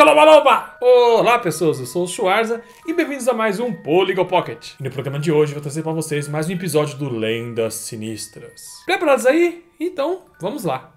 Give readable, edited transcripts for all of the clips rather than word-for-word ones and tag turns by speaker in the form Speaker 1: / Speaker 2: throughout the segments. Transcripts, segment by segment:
Speaker 1: Escalomaloba! Olá pessoas, eu sou o Schwarza e bem-vindos a mais um Polygon Pocket. E no programa de hoje eu vou trazer para vocês mais um episódio do Lendas Sinistras. Preparados aí? Então, vamos lá.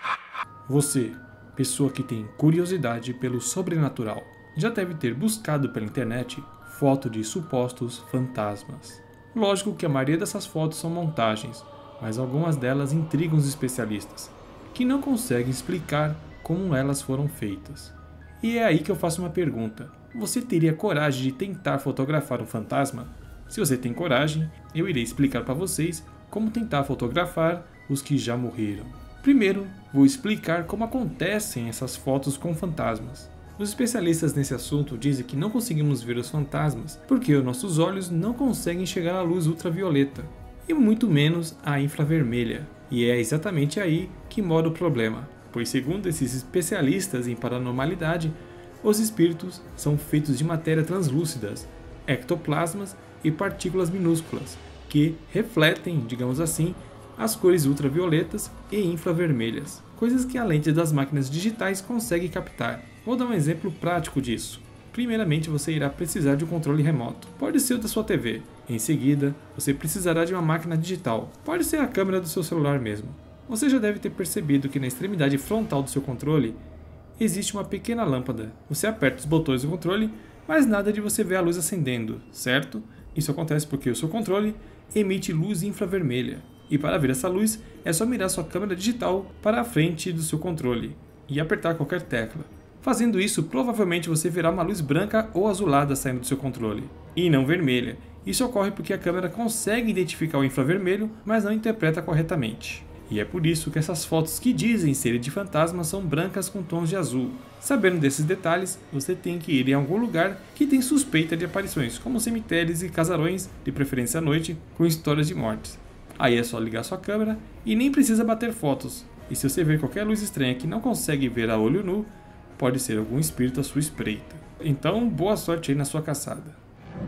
Speaker 1: Você, pessoa que tem curiosidade pelo sobrenatural, já deve ter buscado pela internet foto de supostos fantasmas. Lógico que a maioria dessas fotos são montagens, mas algumas delas intrigam os especialistas, que não conseguem explicar como elas foram feitas. E é aí que eu faço uma pergunta: você teria coragem de tentar fotografar um fantasma? Se você tem coragem, eu irei explicar para vocês como tentar fotografar os que já morreram. Primeiro, vou explicar como acontecem essas fotos com fantasmas. Os especialistas nesse assunto dizem que não conseguimos ver os fantasmas porque os nossos olhos não conseguem chegar à luz ultravioleta, e muito menos à infravermelha. E é exatamente aí que mora o problema, pois segundo esses especialistas em paranormalidade, os espíritos são feitos de matéria translúcidas, ectoplasmas e partículas minúsculas, que refletem, digamos assim, as cores ultravioletas e infravermelhas, coisas que a lente das máquinas digitais consegue captar. Vou dar um exemplo prático disso. Primeiramente, você irá precisar de um controle remoto. Pode ser o da sua TV. Em seguida, você precisará de uma máquina digital. Pode ser a câmera do seu celular mesmo. Você já deve ter percebido que na extremidade frontal do seu controle existe uma pequena lâmpada. Você aperta os botões do controle, mas nada de você ver a luz acendendo, certo? Isso acontece porque o seu controle emite luz infravermelha. E para ver essa luz, é só mirar sua câmera digital para a frente do seu controle e apertar qualquer tecla. Fazendo isso, provavelmente você verá uma luz branca ou azulada saindo do seu controle, e não vermelha. Isso ocorre porque a câmera consegue identificar o infravermelho, mas não interpreta corretamente. E é por isso que essas fotos que dizem serem de fantasmas são brancas com tons de azul. Sabendo desses detalhes, você tem que ir em algum lugar que tem suspeita de aparições, como cemitérios e casarões, de preferência à noite, com histórias de mortes. Aí é só ligar sua câmera e nem precisa bater fotos. E se você ver qualquer luz estranha que não consegue ver a olho nu, pode ser algum espírito à sua espreita. Então, boa sorte aí na sua caçada.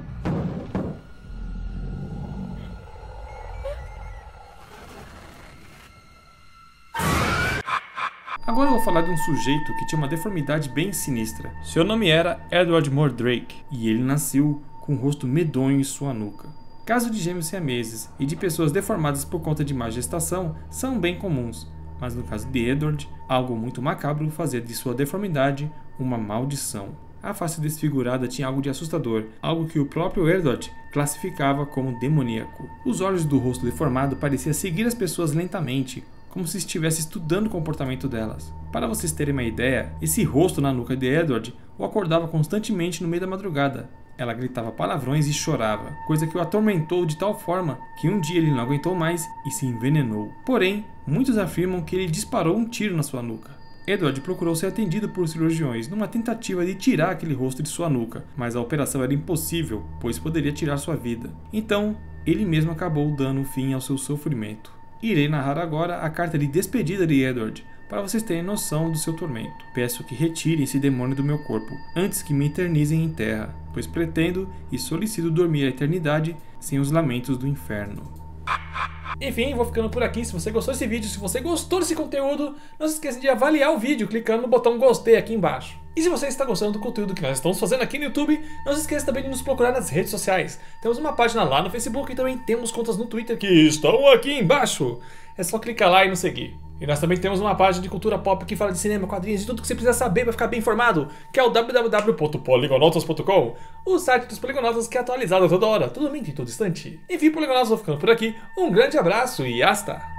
Speaker 1: Agora eu vou falar de um sujeito que tinha uma deformidade bem sinistra. Seu nome era Edward Mordrake e ele nasceu com um rosto medonho em sua nuca. Casos de gêmeos siameses e de pessoas deformadas por conta de má gestação são bem comuns, mas no caso de Edward, algo muito macabro fazia de sua deformidade uma maldição. A face desfigurada tinha algo de assustador, algo que o próprio Edward classificava como demoníaco. Os olhos do rosto deformado pareciam seguir as pessoas lentamente, como se estivesse estudando o comportamento delas. Para vocês terem uma ideia, esse rosto na nuca de Edward o acordava constantemente no meio da madrugada. Ela gritava palavrões e chorava, coisa que o atormentou de tal forma que um dia ele não aguentou mais e se envenenou. Porém, muitos afirmam que ele disparou um tiro na sua nuca. Edward procurou ser atendido por cirurgiões numa tentativa de tirar aquele rosto de sua nuca, mas a operação era impossível, pois poderia tirar sua vida. Então, ele mesmo acabou dando fim ao seu sofrimento. Irei narrar agora a carta de despedida de Edward, para vocês terem noção do seu tormento. Peço que retirem esse demônio do meu corpo, antes que me eternizem em terra, pois pretendo e solicito dormir a eternidade sem os lamentos do inferno. Enfim, vou ficando por aqui. Se você gostou desse vídeo, se você gostou desse conteúdo, não se esqueça de avaliar o vídeo clicando no botão gostei aqui embaixo. E se você está gostando do conteúdo que nós estamos fazendo aqui no YouTube, não se esqueça também de nos procurar nas redes sociais. Temos uma página lá no Facebook e também temos contas no Twitter que estão aqui embaixo. É só clicar lá e nos seguir. E nós também temos uma página de cultura pop que fala de cinema, quadrinhos e tudo que você precisa saber para ficar bem informado, que é o www.poligonautas.com, o site dos Poligonautas que é atualizado toda hora, todo momento e todo instante. Enfim, Poligonautas, vou ficando por aqui. Um grande abraço e hasta!